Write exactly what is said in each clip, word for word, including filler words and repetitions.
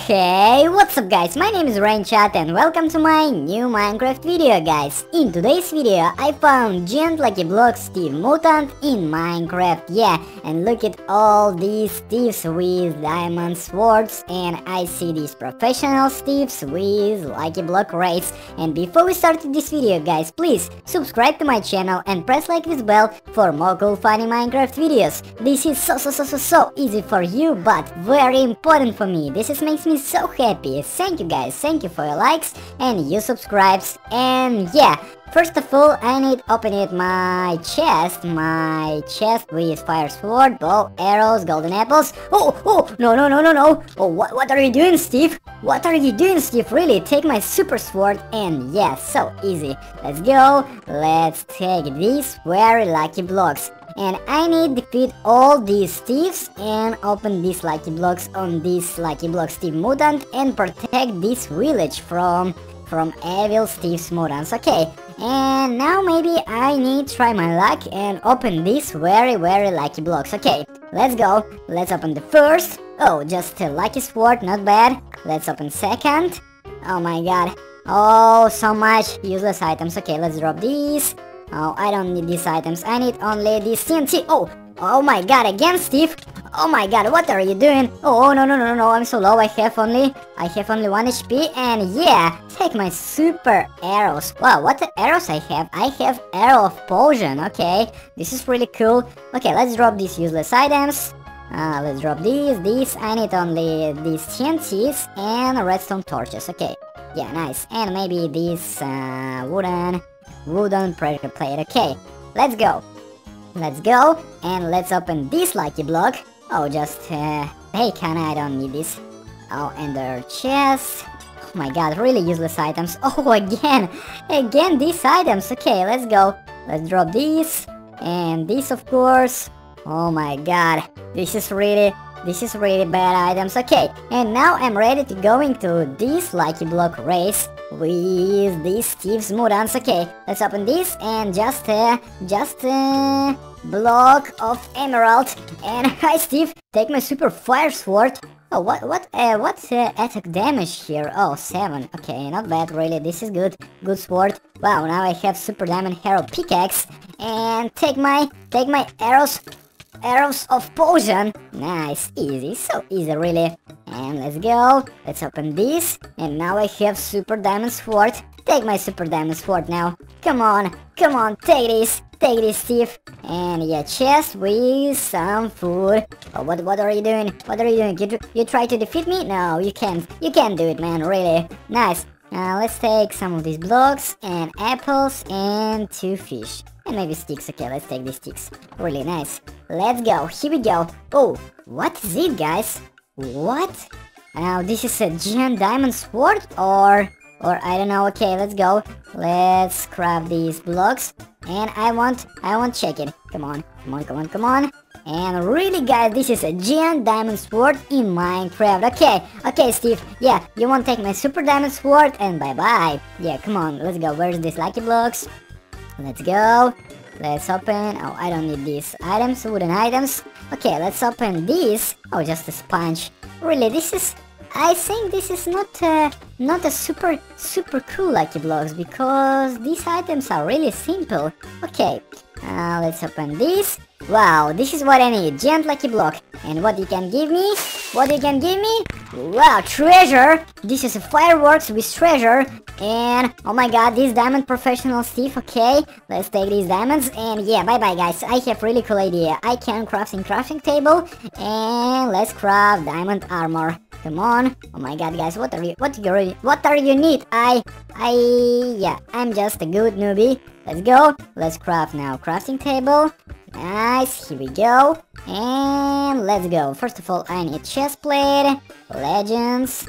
Hey, what's up guys, my name is Rainchat and welcome to my new Minecraft video guys. In today's video I found Giant Lucky Block Steve Mutant in Minecraft, yeah, and look at all these Steves with diamond swords, and I see these professional Steves with Lucky Block Race. And before we start this video guys, please subscribe to my channel and press like this bell for more cool funny Minecraft videos. This is so so so so so easy for you but very important for me. This is makes me so happy. Thank you guys, thank you for your likes and your subscribes. And yeah, first of all I need open it my chest, my chest with fire sword, bow, arrows, golden apples. Oh, oh, no, no, no, no, no. Oh, what, what are you doing, Steve? What are you doing, Steve? Really, take my super sword and yeah, so easy. Let's go, let's take these very lucky blocks. And I need to defeat all these thieves and open these lucky blocks on this lucky block Steve Mutant and protect this village from from evil Steve's mutants. Okay, and now maybe I need to try my luck and open these very very lucky blocks. Okay, let's go. Let's open the first. Oh, just a lucky sword, not bad. Let's open second. Oh my god. Oh, so much useless items. Okay, let's drop these. Oh, I don't need these items. I need only this T N T. Oh, oh my god, again, Steve. Oh my god, what are you doing? Oh, no, no, no, no, no, I'm so low. I have only, I have only one H P. And yeah, take my super arrows. Wow, what the arrows I have? I have arrow of potion. Okay, this is really cool. Okay, let's drop these useless items. Uh, let's drop these, these. I need only these T N Ts and redstone torches. Okay, yeah, nice. And maybe this uh, wooden... wooden pressure plate. Okay, let's go. Let's go and let's open this lucky block. Oh, just uh, bacon, I don't need this. Oh, and their chest. Oh my god, really useless items. Oh, again, again these items. Okay, let's go. Let's drop these and this, of course. Oh my god, this is really This is really bad items. Okay, and now I'm ready to go into this lucky block race with these Steve's mutants. Okay, let's open this and just uh, just uh, block of emerald. And hi Steve, take my super fire sword. Oh, what what uh, what uh, attack damage here? Oh, seven. Okay, not bad really. This is good. Good sword. Wow, now I have super diamond arrow pickaxe. And take my take my arrows. Arrows of potion. Nice, easy, so easy really. And let's go. Let's open this. And now I have super diamond sword. Take my super diamond sword now. Come on, come on, take this. Take this, Steve. And yeah, chest with some food. Oh, what what are you doing? What are you doing? You, you try to defeat me? No, you can't. You can't do it, man, really. Nice. Now let's take some of these blocks and apples and two fish. And maybe sticks. Okay, let's take these sticks. Really nice. Let's go. Here we go. Oh, what is it, guys? What? Now, this is a giant diamond sword? Or... Or, I don't know. Okay, let's go. Let's craft these blocks. And I want... I want to check it. Come on. Come on, come on, come on. And really, guys, this is a giant diamond sword in Minecraft. Okay, okay, Steve. Yeah, you won't take my super diamond sword and bye-bye. Yeah, come on. Let's go. Where's these lucky blocks? Let's go. Let's open. Oh, I don't need these items, wooden items. Okay, let's open this. Oh, just a sponge. Really, this is... I think this is not uh, not a super super cool lucky blocks because these items are really simple. Okay, uh, let's open this. Wow, this is what I need. Giant lucky block. And what you can give me? What you can give me? Wow, treasure. This is a fireworks with treasure. And oh my god, this diamond professional Steve. Okay, let's take these diamonds. And yeah, bye bye guys. I have really cool idea. I can crafting crafting table. And let's craft diamond armor. Come on. Oh my god, guys, what are you what you what are you need? I I yeah, I'm just a good newbie. Let's go. Let's craft now. Crafting table. Nice, here we go. And let's go. First of all, I need chest plate, legends,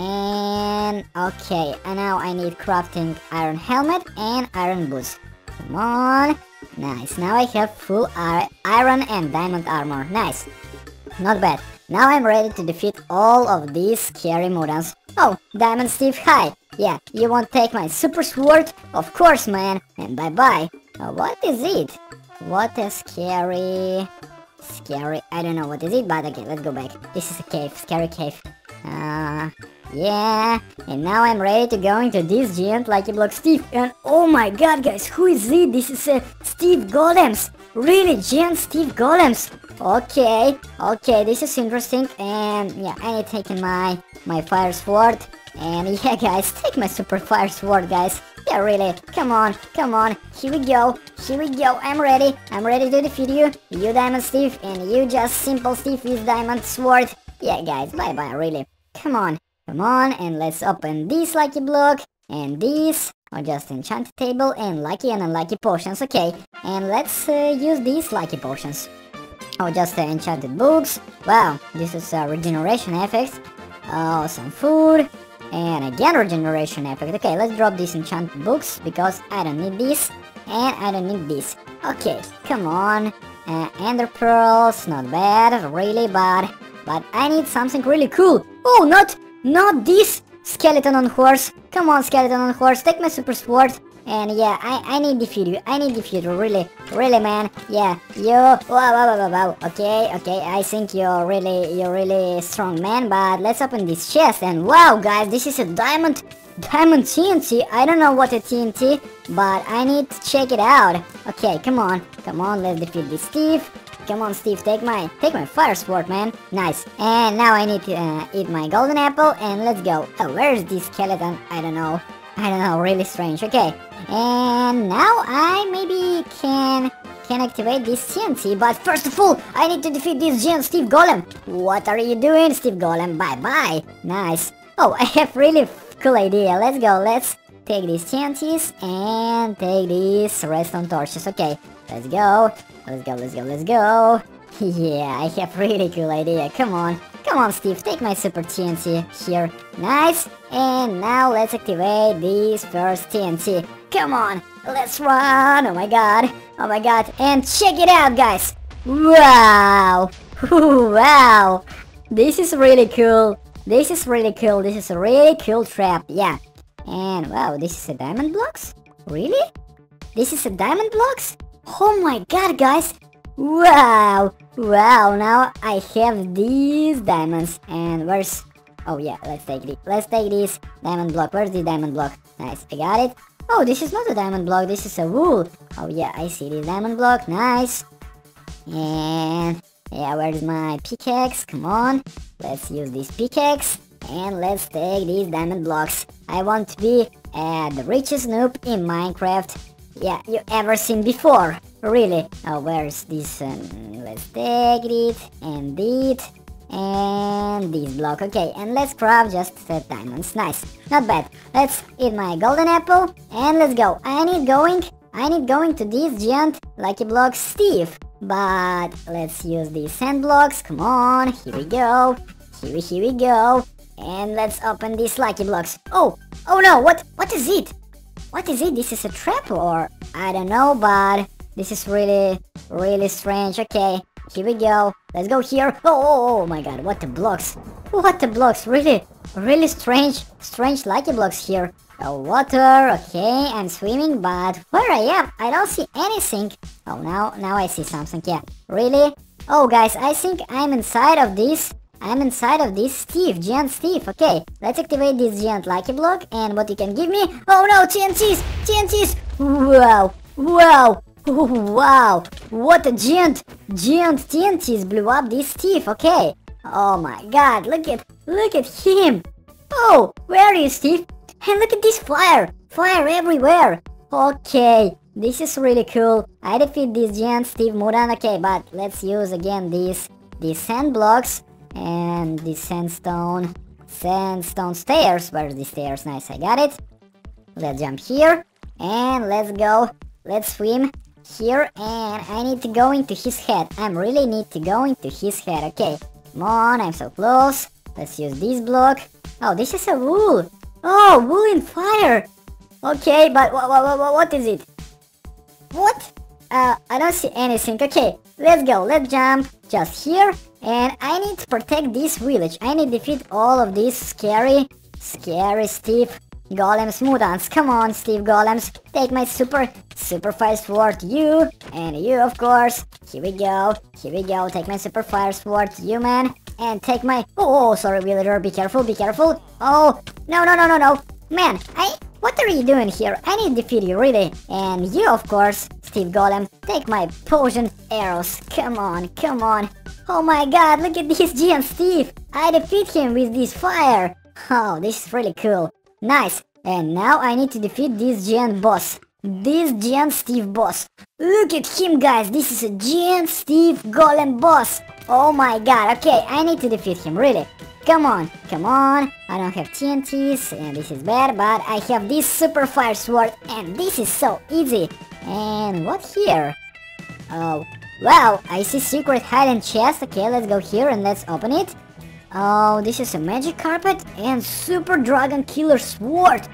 and okay, and now I need crafting iron helmet and iron boots. Come on. Nice, now I have full iron and diamond armor. Nice, not bad. Now I'm ready to defeat all of these scary mutants. Oh, Diamond Steve, hi. Yeah, you won't take my super sword? Of course, man. And bye-bye. Oh, what is it? What a scary... Scary... I don't know what is it, but okay, let's go back. This is a cave. Scary cave. Uh... Yeah, and now I'm ready to go into this giant Lucky Block Steve. And oh my god, guys, who is it? This is uh, Steve Golems. Really, giant Steve Golems. Okay, okay, this is interesting. And yeah, I need taking my my fire sword. And yeah, guys, take my super fire sword, guys. Yeah, really, come on, come on, here we go, here we go, I'm ready, I'm ready to defeat you, you Diamond Steve, and you just Simple Steve with Diamond Sword. Yeah, guys, bye-bye, really, come on, come on, and let's open this Lucky Block, and this, or just Enchanted Table, and Lucky and Unlucky Potions, okay, and let's uh, use these Lucky Potions. Oh, just uh, Enchanted Books, wow, this is uh, regeneration effects, oh, some food, and again regeneration effect. Okay, let's drop these enchanted books because I don't need this and I don't need this. Okay, come on. Uh, Ender pearls, not bad, really bad. But I need something really cool. Oh, not, not this skeleton on horse. Come on, skeleton on horse, take my super sword. And yeah, I, I need defeat you, I need defeat you, really, really man, yeah, you, wow, wow, wow, wow, okay, okay, I think you're really, you're really strong man, but let's open this chest, and wow, guys, this is a diamond, diamond T N T, I don't know what a T N T, but I need to check it out. Okay, come on, come on, let's defeat this Steve. Come on, Steve, take my, take my fire sword, man. Nice. And now I need to uh, eat my golden apple, and let's go. Oh, where is this skeleton? I don't know. I don't know, really strange. Okay. And now I maybe can can activate this T N T, but first of all, I need to defeat this giant Steve Golem. What are you doing, Steve Golem? Bye-bye. Nice. Oh, I have really cool idea. Let's go. Let's take these T N Ts and take these redstone torches. Okay, let's go. Let's go, let's go, let's go. Yeah, I have really cool idea. Come on. Come on, Steve, take my super T N T here. Nice. And now let's activate this first T N T. Come on, let's run. Oh my god. Oh my god. And check it out, guys. Wow. Wow. This is really cool. This is really cool. This is a really cool trap. Yeah. And wow, this is a diamond blocks? Really? This is a diamond blocks? Oh my god, guys. Wow. Wow, now I have these diamonds. And where's... Oh yeah, let's take it. Let's take this diamond block. Where's the diamond block? Nice, I got it. Oh, this is not a diamond block, this is a wool. Oh yeah, I see this diamond block. Nice. And yeah, where's my pickaxe? Come on. Let's use this pickaxe. And let's take these diamond blocks. I want to be uh, the richest noob in Minecraft. Yeah, you ever seen before. Really. Oh, where's this? Um, let's take it and it and this block. Okay, and let's craft just uh, diamonds. Nice, not bad. Let's eat my golden apple and let's go. I need going. I need going to this giant Lucky Block Steve. But let's use these sand blocks. Come on, here we go. Here we, here we go. And let's open these Lucky Blocks. Oh, oh no! What? What is it? What is it? This is a trap or I don't know, but this is really, really strange. Okay, here we go. Let's go here. Oh, oh, oh my god, what the blocks? What the blocks? Really, really strange, strange Lucky Blocks here. Oh, water. Okay, I'm swimming, but where I am, I don't see anything. Oh, now, now I see something. Yeah, really? Oh, guys, I think I'm inside of this. I'm inside of this Steve, giant Steve. Okay, let's activate this giant Lucky Block. And what you can give me? Oh no, T N Ts! T N Ts! Wow! Wow! Wow! What a giant, giant T N Ts blew up this Steve. Okay. Oh my god, look at, look at him. Oh, where are you, Steve? And look at this fire. Fire everywhere. Okay, this is really cool. I defeat this giant Steve Muran. Okay, but let's use again these, these sand blocks. And the sandstone, sandstone stairs. Where's the stairs? Nice, I got it. Let's jump here. And let's go. Let's swim here. And I need to go into his head. I really need to go into his head. Okay, come on, I'm so close. Let's use this block. Oh, this is a wool. Oh, wool in fire. Okay, but wh wh wh what is it? What? Uh, I don't see anything. Okay, let's go. Let's jump just here. And I need to protect this village. I need to defeat all of these scary, scary Steve Golems mutants. Come on, Steve Golems. Take my super, super fire sword. You, and you, of course. Here we go. Here we go. Take my super fire sword. You, man. and take my... Oh, oh, sorry, villager, be careful, be careful. Oh, no, no, no, no, no. Man, I... What are you doing here? I need to defeat you, really. And you, of course, Steve Golem, take my potion arrows. Come on, come on. Oh my god, look at this giant Steve. I defeat him with this fire. Oh, this is really cool. Nice. And now I need to defeat this giant boss. This giant Steve boss. Look at him, guys. This is a giant Steve Golem boss. Oh my god. Okay, I need to defeat him, really. Come on, come on. I don't have T N Ts, and this is bad, but I have this super fire sword, and this is so easy. And what here? Oh, wow, I see secret hidden chest. Okay, let's go here and let's open it. Oh, this is a magic carpet and super dragon killer sword.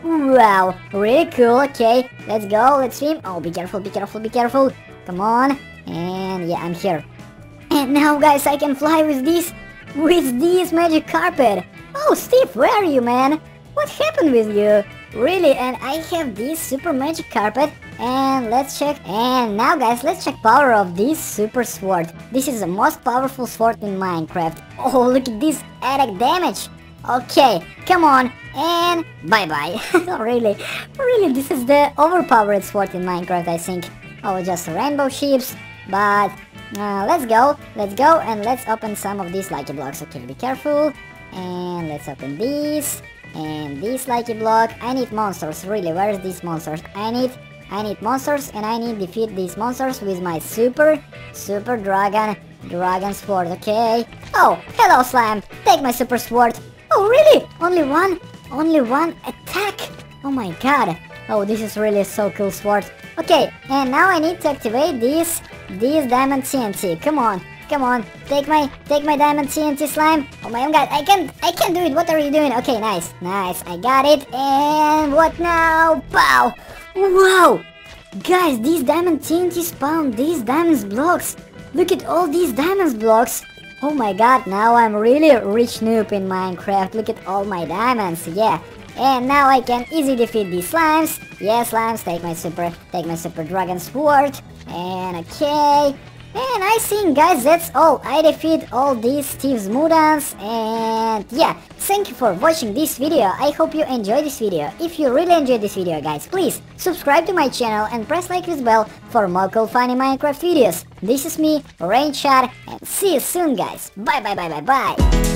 Wow, really cool. Okay, let's go, let's swim. Oh, be careful, be careful, be careful. Come on. And yeah, I'm here. And now, guys, I can fly with this, with this magic carpet. Oh, Steve, where are you, man? What happened with you? Really? And I have this super magic carpet. And let's check. And now, guys, let's check power of this super sword. This is the most powerful sword in Minecraft. Oh, look at this attack damage. Okay, come on. And bye-bye. Really? Really, this is the overpowered sword in Minecraft, I think. Oh, just rainbow ships. But uh, let's go. Let's go and let's open some of these lucky blocks. Okay, be careful. And let's open this. And this lucky block. I need monsters, really. Where is these monsters? I need... I need monsters, and I need to defeat these monsters with my super, super dragon, dragon sword, okay? Oh, hello, slime! Take my super sword! Oh, really? Only one? Only one attack? Oh my god! Oh, this is really so cool sword. Okay, and now I need to activate this, this diamond T N T. Come on, come on, take my, take my diamond T N T, slime. Oh my god, I can't, I can't do it. What are you doing? Okay, nice, nice. I got it. And what now? Pow! Wow! Guys, these diamond T N T spawn these diamonds blocks. Look at all these diamonds blocks. Oh my god, now I'm really a rich noob in Minecraft. Look at all my diamonds, yeah. And now I can easily defeat these slimes. Yeah, slimes, take my super, take my super dragon sword. And okay. And I think, guys, that's all. I defeat all these Steve's mutants. And yeah, thank you for watching this video. I hope you enjoyed this video. If you really enjoyed this video, guys, please subscribe to my channel and press like this bell for more cool funny Minecraft videos. This is me, Rainshot, and see you soon, guys. Bye bye bye bye bye.